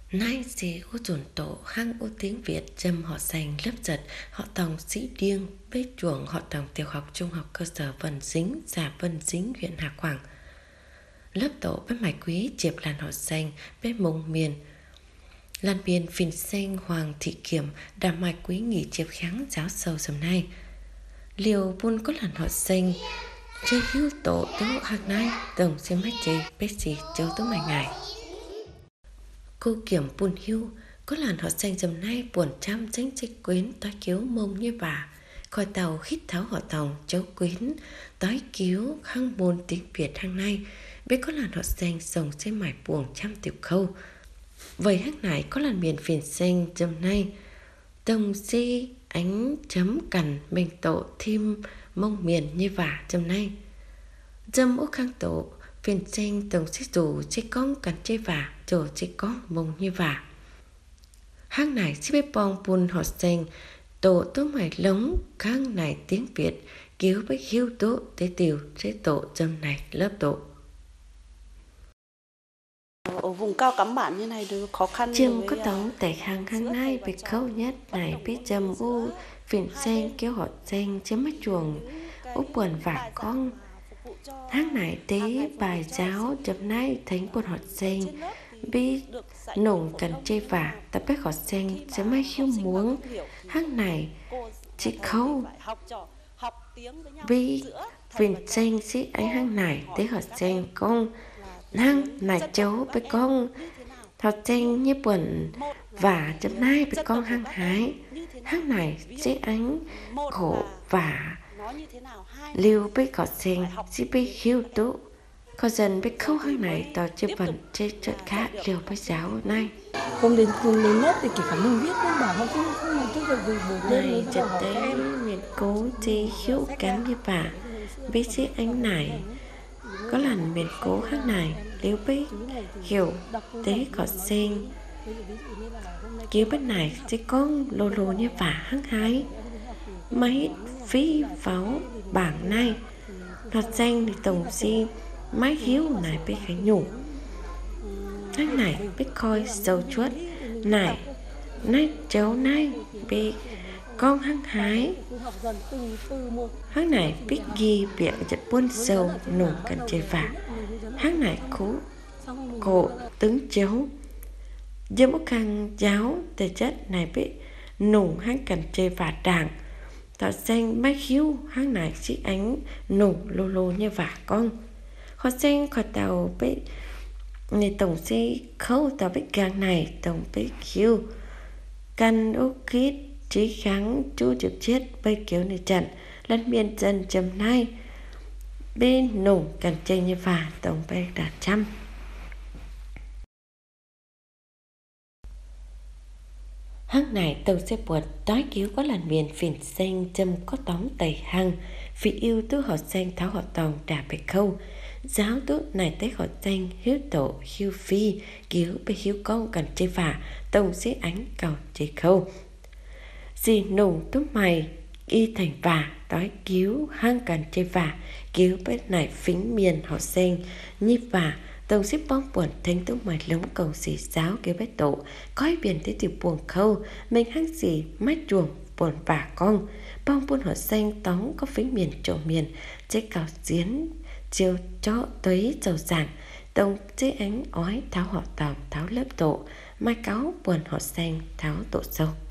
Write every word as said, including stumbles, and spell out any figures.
Nay gì ô chuẩn tổ hăng ô tiếng Việt châm họ sành lớp giật họ tòng sĩ điêng bế chuồng họ tòng tiểu học trung học cơ sở Vân Dính xã Vân Dính huyện Hà Quảng. Lớp tổ bế mạch quý chiệp làn họ sành bế mông miền lan biên phìn xanh Hoàng Thị Kiểm đàm mạch quý nghỉ chiệp kháng giáo sâu sầm nay. Liều buôn có làn họ xanh chơi hữu tổ tố hàng nay tổng xem mấy chị bế gì châu tố mày ngày. Cô Kiểm buồn hưu có làn họ xanh dầm nay buồn trăm tránh trích quyến tối cứu mông như bà khỏi tàu hít tháo họ tòng cháu quyến tối cứu khăng buồn tiếng Việt hàng nay biết có làn họ xanh sồng trên mải buồn trăm tiểu khâu. Vậy hắc này có làn miền phiền xanh dầm nay đồng si ánh chấm cằn mình tổ thêm mông miền như vả dầm nay dâm ốc khang tổ phiền xanh tổng xích dù chế con cằn chế vả chỗ chế con mông như vả hang này xí bếp bong buồn họ xanh tổ tố mày lống khang này tiếng Việt cứu bách hiếu tố tế tiểu chế tổ dâm này lớp tổ. Ở vùng cao cắm bản như này được khó khăn. Chim có tống tại hàng hàng nay bị khâu nhất này biết châm u phiền xanh kéo họ xanh chấm mắt chuồng úp buồn vả con tháng này tế bài giáo chấm nay thánh buồn họ xanh bi nồng cần chê vả tập bếp họ xanh chấm mấy khiêu muống tháng này chị khâu bi phiền xanh xí ấy hàng này tế họ xanh con hăng này cháu với con họ xanh như buồn và chấm nay với con hăng hái hăng này xí ánh khổ và liêu với họ xanh xí bi khiêu tụ có dần biết khâu hăng này tỏ chế vận chế trận khác liều với giáo này không đến không đến lớp thì kể cả mình biết nhưng bảo họ không không làm tức được buổi này trận tế miền cố chi khiếu cắn như bà biết xí ánh này có lần miền cố khác này liêu biết hiểu tế có sen cứu bên này chỉ con lô lô như vả hăng hái mấy phi pháo bảng này nó xanh thì tổng si máy hiếu này biết khánh nhủ hăng này biết coi dầu chuốt này này cháu này bị con hăng hái hăng này biết ghi việc chật buôn sầu nổ cần chơi vả hăng này khú cổ tướng cháu dâm ốc khăn giáo tề chất này bị nổ hăng cần chơi vả đảng tạo xanh máy hiếu hăng này chỉ ánh nổ lô lô như vả con khó xanh khỏi tàu bị người tổng si khâu tàu bị gang này tổng bị hiếu căn ốc khít trí kháng chú trực chết bây kiểu này trận lẫn miền dân chấm nay bên nổ cần chơi như vả tổng bay đạt trăm. Hăng này tàu xe buồn tối cứu có lần miền phìn xanh châm có tóm tẩy hăng vì yêu tứ họ xanh tháo họ tòng đà bạch khâu giáo tước này tới họ xanh hiếu tổ hiếu phi cứu bê hiếu con cần chơi vả tổng xế ánh cầu chơi khâu gì nổ túc mày y thành vả tối cứu hăng cần chơi vả cứu bếp này phính miền họ xanh như vả tổng xếp bong buồn thanh túc mày lống cầu xì giáo kế bếp tổ coi biển tới tiểu buồn khâu mình hăng xì mắt chuồng buồn vả con bong buồn họ xanh tóng có phính miền chỗ miền chế cào giếng chiều cho tới dầu giảng tổng chế ánh ói tháo họ tòng tháo lớp tổ mai cáo buồn họ xanh tháo tổ sâu.